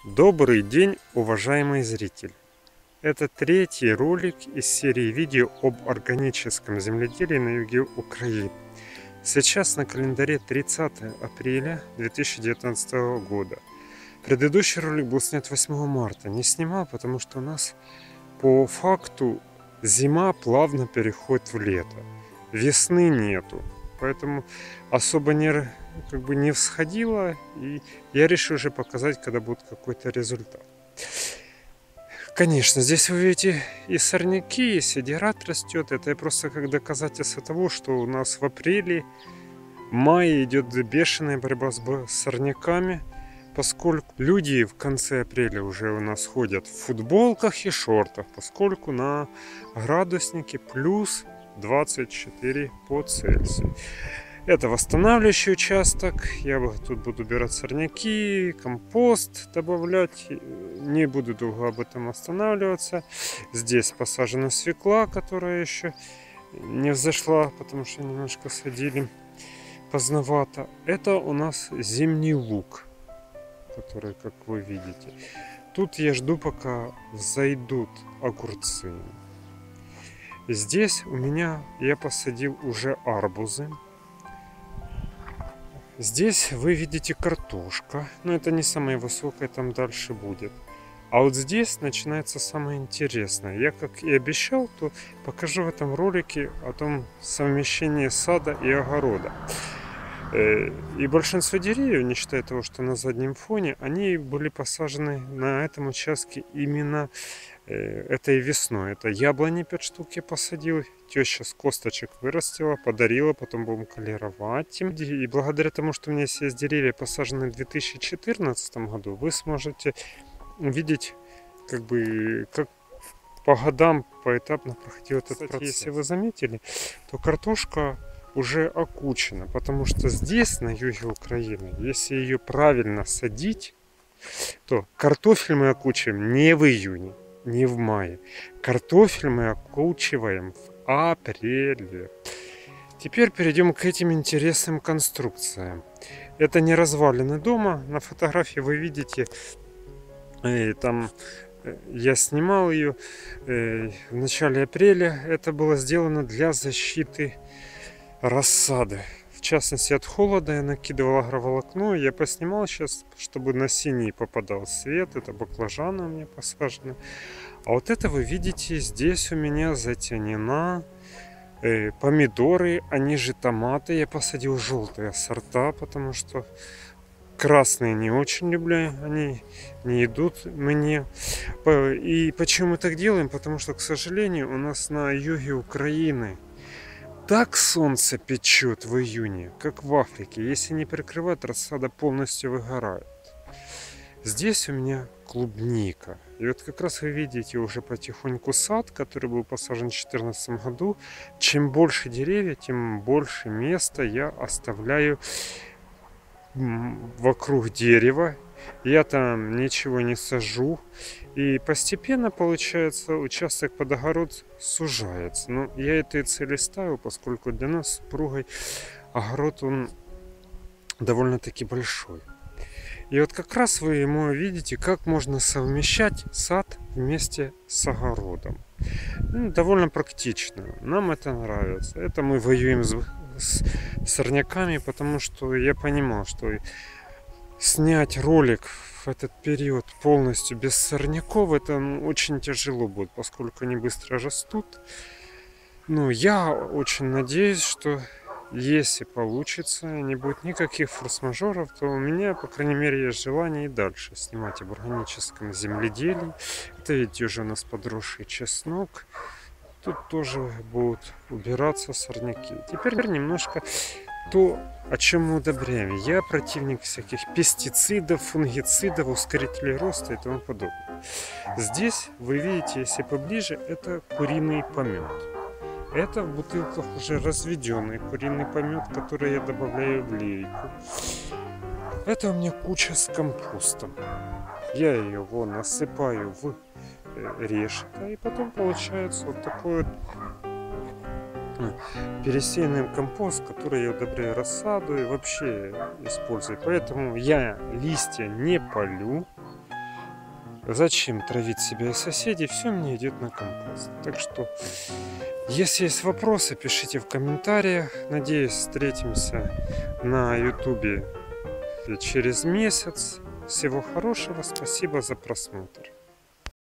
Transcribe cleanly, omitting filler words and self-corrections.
Добрый день, уважаемый зритель! Это третий ролик из серии видео об органическом земледелии на юге Украины. Сейчас на календаре 30 апреля 2019 года. Предыдущий ролик был снят 8 марта. Не снимал, потому что у нас по факту зима плавно переходит в лето. Весны нету. Поэтому особо не всходило, и я решил уже показать, когда будет какой-то результат. Конечно, здесь вы видите и сорняки, и седерат растет. Это просто как доказательство того, что у нас в апреле, мае идет бешеная борьба с сорняками, поскольку люди в конце апреля уже у нас ходят в футболках и шортах, поскольку на градуснике плюс 24 по Цельсию. Это восстанавливающий участок. Я тут буду убирать сорняки, компост добавлять. Не буду долго об этом останавливаться. Здесь посажена свекла, которая еще не взошла, потому что немножко садили поздновато. Это у нас зимний лук, который, как вы видите. Тут я жду, пока взойдут огурцы. Здесь у меня я посадил уже арбузы. Здесь вы видите картошка, но это не самая высокая, там дальше будет. А вот здесь начинается самое интересное. Я, как и обещал, то покажу в этом ролике о том совмещении сада и огорода. И большинство деревьев, не считая того, что на заднем фоне, они были посажены на этом участке именно этой весной. Это яблони 5 штук я посадил, теща с косточек вырастила, подарила, потом будем колеровать. И благодаря тому, что у меня есть деревья, посаженные в 2014 году, вы сможете видеть, как по годам поэтапно проходил этот процесс. Если вы заметили, то картошка уже окучена, потому что здесь, на юге Украины, если ее правильно садить, то картофель мы окучиваем не в июне, не в мае. Картофель мы окучиваем в апреле. Теперь перейдем к этим интересным конструкциям. Это не развалины дома. На фотографии вы видите, там я снимал ее в начале апреля. Это было сделано для защиты рассады. В частности, от холода я накидывал агроволокно. Я поснимал сейчас, чтобы на синий попадал свет. Это баклажаны у меня посажены. А вот это вы видите, здесь у меня затенена помидоры, они же томаты. Я посадил желтые сорта, потому что красные не очень люблю. Они не идут мне. И почему мы так делаем? Потому что, к сожалению, у нас на юге Украины так солнце печет в июне, как в Африке. Если не прикрывать, рассада полностью выгорает. Здесь у меня клубника. И вот как раз вы видите уже потихоньку сад, который был посажен в 2014 году. Чем больше деревьев, тем больше места я оставляю вокруг дерева. Я там ничего не сажу. И постепенно, получается, участок под огород сужается. Но я этой цели ставил, поскольку для нас с супругой огород, он довольно-таки большой. И вот как раз вы ему видите, как можно совмещать сад вместе с огородом. Довольно практично. Нам это нравится. Это мы воюем с сорняками, потому что я понимал, что снять ролик в этот период полностью без сорняков, это очень тяжело будет, поскольку они быстро растут. Но я очень надеюсь, что если получится, не будет никаких форс-мажоров, то у меня, по крайней мере, есть желание и дальше снимать об органическом земледелии. Это ведь уже у нас подросший чеснок. Тут тоже будут убираться сорняки. Теперь немножко то, о чем мы удобряем. Я противник всяких пестицидов, фунгицидов, ускорителей роста и тому подобное. Здесь вы видите, если поближе, это куриный помет. Это в бутылках уже разведенный куриный помет, который я добавляю в лейку. Это у меня куча с компостом. Я его насыпаю в решето, и потом получается вот такой вот пересеянный компост, который я удобряю рассаду и вообще использую. Поэтому я листья не полю. Зачем травить себя и соседей? Все мне идет на компост. Так что, если есть вопросы, пишите в комментариях. Надеюсь, встретимся на YouTube через месяц. Всего хорошего. Спасибо за просмотр.